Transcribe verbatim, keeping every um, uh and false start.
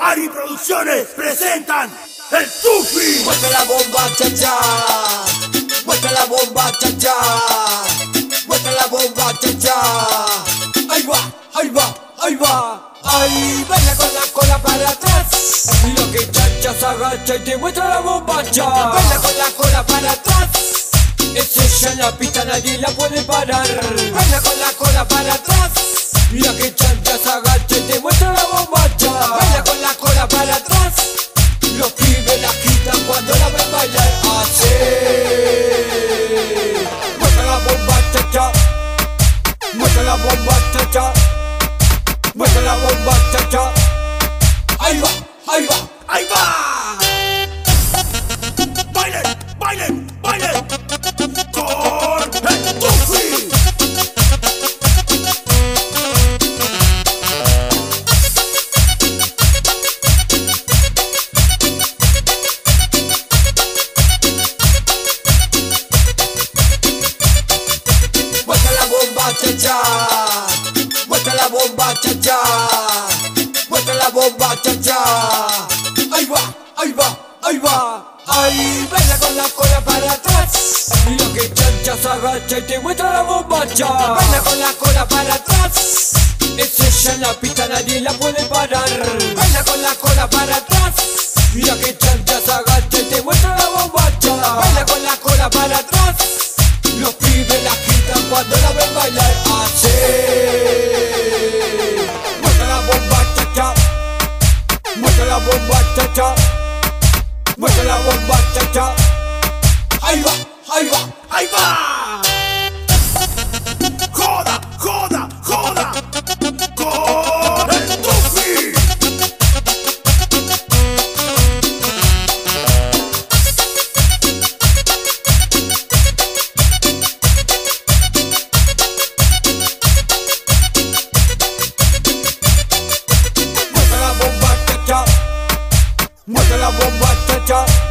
Ari Producciones presentan el Tufi. Muestra la bomba, cha cha. Muestra la bomba, cha cha. Muestra la bomba, cha cha. Ahí va, ahí va, ahí va. Ahí baila con la cola para atrás. Mira que chacha se agacha y te muestra la bomba, cha. Baila con la cola para atrás. Es ella en la pista, nadie la puede parar. Baila con la cola para atrás. Mira que chacha se agacha y te muestra la bomba, cha. Baila con la cola para atrás. Los pibes la quitan cuando la ven bailar así. Muestra la bomba, cha cha. Muestra la bomba, cha cha. Muestra la bomba, cha cha. Ahí va, ahí va, ahí va. Bailen, bailen, bailen con el Tufi. Muestra la bomba, cha cha. Muestra la bomba, cha cha. Muestra la bomba, cha cha. Ahí va, ahí va, ahí va. Ahí baila con la cola para atrás. Mira que chancha se agacha y te muestra la bomba, cha. Baila con la cola para atrás. Es ella en la pista, nadie la puede parar. Baila con la cola para atrás. Mira que chancha se agacha y te muestra la bomba, cha. Baila con la cola para atrás. Los pibes la quitan cuando la ven bailar así. Muestra la bomba, cha cha. Muestra la bomba, cha cha. Muestra la bomba, cha cha. Ahí va, ahí va, ahí va. Joda, joda, joda con el Tufi. Muestra la bomba, cha cha. Muestra la bomba, cha cha.